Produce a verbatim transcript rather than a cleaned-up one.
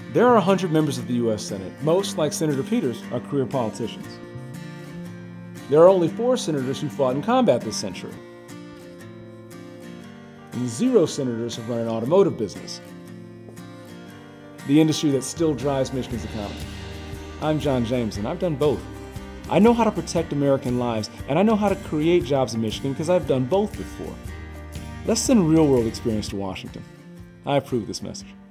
There are one hundred members of the U S Senate. Most, like Senator Peters, are career politicians. There are only four senators who fought in combat this century. And zero senators have run an automotive business, the industry that still drives Michigan's economy. I'm John James, and I've done both. I know how to protect American lives, and I know how to create jobs in Michigan because I've done both before. Let's send real-world experience to Washington. I approve this message.